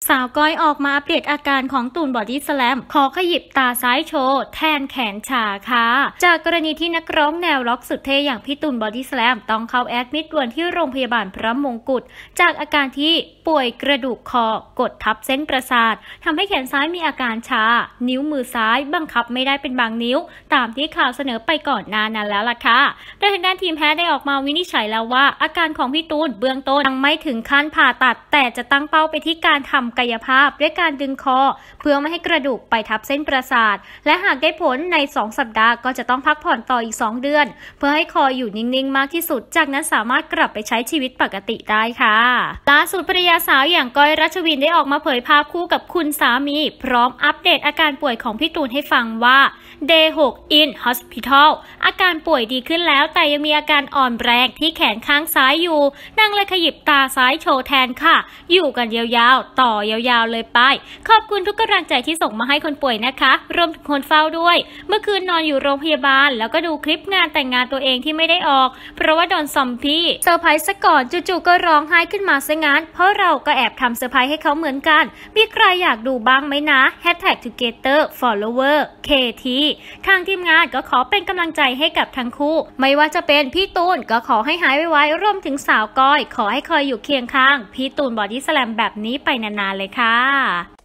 สาวก้อยออกมาอัปเดตอาการของตูนบอดี้สแลมขอขยิบตาซ้ายโชว์แทนแขนชาค่ะจากกรณีที่นักร้องแนวล็อกสุดเท่อย่างพี่ตูนบอดี้สแลมต้องเข้าแอดมิดด่วนที่โรงพยาบาลพระมงกุฎจากอาการที่ป่วยกระดูกคอกดทับเส้นประสาททำให้แขนซ้ายมีอาการชานิ้วมือซ้ายบังคับไม่ได้เป็นบางนิ้วตามที่ข่าวเสนอไปก่อนหน้านั้นแล้วล่ะค่ะโดยทางด้านทีมแพทย์ได้ออกมาวินิจฉัยแล้วว่าอาการของพี่ตูนเบื้องต้นยังไม่ถึงขั้นผ่าตัดแต่จะตั้งเป้าไปที่การทำกายภาพด้วยการดึงคอเพื่อไม่ให้กระดูกไปทับเส้นประสาทและหากได้ผลใน2 สัปดาห์ก็จะต้องพักผ่อนต่ออีก2 เดือนเพื่อให้คออยู่นิ่งๆมากที่สุดจากนั้นสามารถกลับไปใช้ชีวิตปกติได้ค่ะล่าสุดภรรยาสาวอย่างก้อยรัชวินได้ออกมาเผยภาพคู่กับคุณสามีพร้อมอัปเดตอาการป่วยของพี่ตูนให้ฟังว่า Day 6 in Hospital อาการป่วยดีขึ้นแล้วแต่ยังมีอาการอ่อนแรงที่แขนข้างซ้ายอยู่นางเลยขยิบตาซ้ายโชว์แทนค่ะอยู่กันยาวๆต่อยาวๆเลยไปขอบคุณทุกกำลังใจที่ส่งมาให้คนป่วยนะคะรวมถึงคนเฝ้าด้วยเมื่อคืนนอนอยู่โรงพยาบาลแล้วก็ดูคลิปงานแต่งงานตัวเองที่ไม่ได้ออกเพราะว่าโดนซอมบี้เซอร์ไพรส์ซะก่อนจู่ๆก็ร้องไห้ขึ้นมาซะงั้นเพราะเราก็แอบทำเซอร์ไพรส์ให้เขาเหมือนกันมีใครอยากดูบ้างไหมนะ #together follower KT ทางทีมงานก็ขอเป็นกำลังใจให้กับทั้งคู่ไม่ว่าจะเป็นพี่ตูนก็ขอให้หายไวๆรวมถึงสาวก้อยขอให้คอยอยู่เคียงข้างพี่ตูนบอดี้สแลมแบบนี้ไปนานๆเลยค่ะ